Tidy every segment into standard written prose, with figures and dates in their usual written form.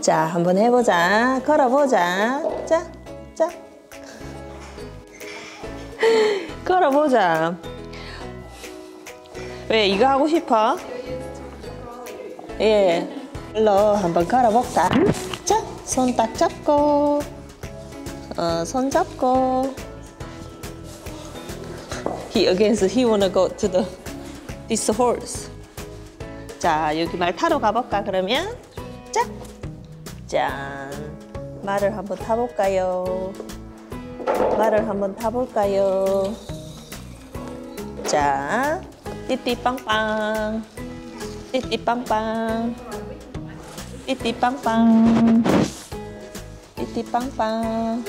자, 한번 해보자. 걸어보자. 자, 자. 걸어보자. 왜 이거 하고 싶어? 예. 일로 한번 걸어볼까? 자, 손 딱 잡고. 손 잡고. He wanna go to this horse. 자, 여기 말 타러 가볼까, 그러면? 자, 짠. 말을 한번 타볼까요? 말을 한번 타볼까요? 자, 띠띠빵빵. 띠띠빵빵. 띠띠빵빵. 띠띠빵빵.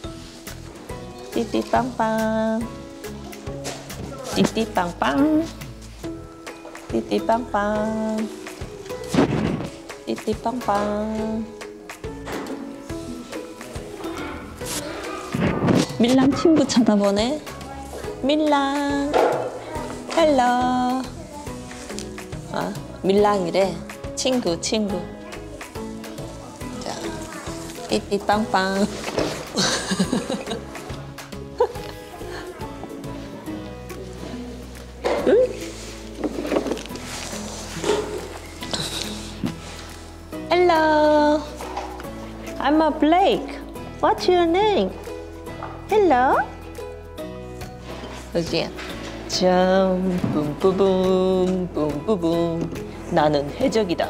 띠띠빵빵. 띠띠빵빵. 띠띠빵빵. 띠띠빵빵. 밀랑 친구 쳐다보네. 밀랑. 헬로. 아, 밀랑이래. 친구. 자, 띠띠빵빵. 응? Hello, I'm a Blake. What's your name? Hello. 그지? 참, 뿜뿌붐. 나는 해적이다.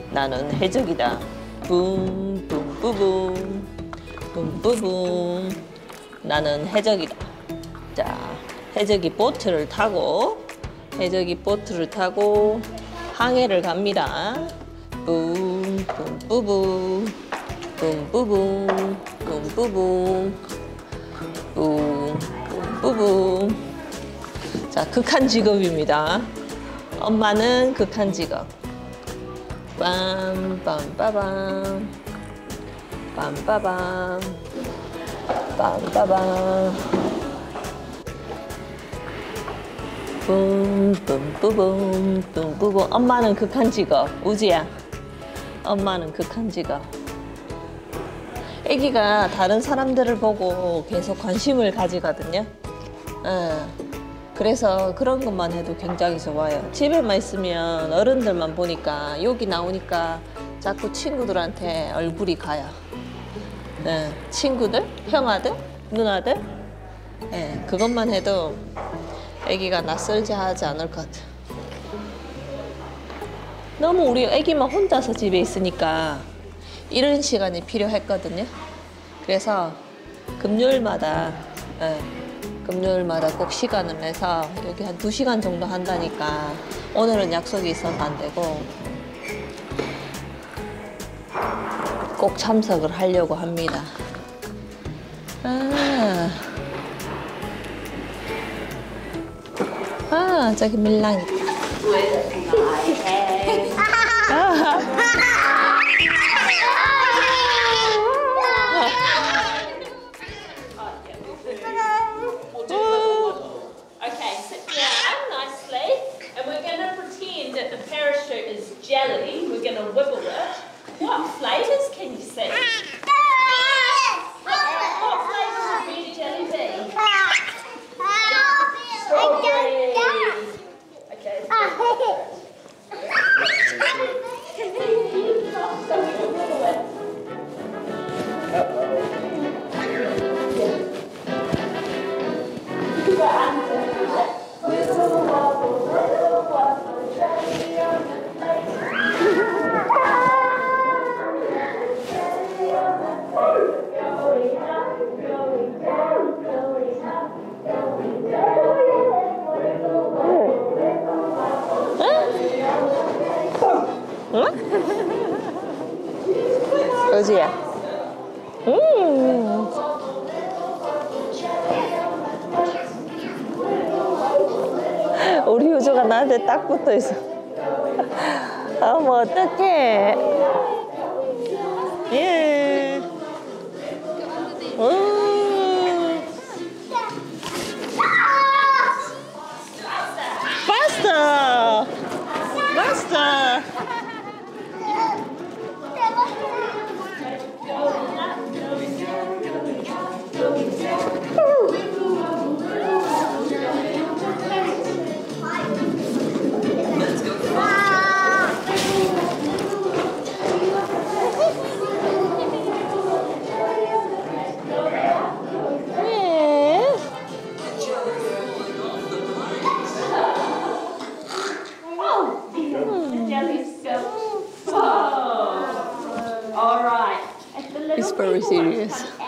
뿜뿌붐. 나는 해적이다. 자, 해적이 보트를 타고 항해를 갑니다. 뿜뿌붐. 자, 극한 직업입니다. 엄마는 극한 직업. 빰빰빠밤. 뿜뿜. 엄마는 극한 직업. 우지야. 엄마는 극한 직업. 애기가 다른 사람들을 보고 계속 관심을 가지거든요. 그래서 그런 것만 해도 굉장히 좋아요. 집에만 있으면 어른들만 보니까 여기 나오니까 자꾸 친구들한테 얼굴이 가요. 친구들, 형아들, 누나들, 그것만 해도 애기가 낯설지 하지 않을 것 같아. 너무 우리 애기만 혼자서 집에 있으니까 이런 시간이 필요했거든요. 그래서 금요일마다 꼭 시간을 내서 여기 한 2시간 정도 한다니까 오늘은 약속이 있어서 안 되고 꼭 참석을 하려고 합니다. 저기 밀랑 있다. Okay, sit down nicely, and we're going to pretend that the parachute is jelly. We're going to wibble it. What flavours can you see? What flavour would red jelly be? Strawberry. Okay. 그지야? 우리 효주가 나한테 딱 붙어 있어. 뭐 어떡해. 예. Faster. Very serious.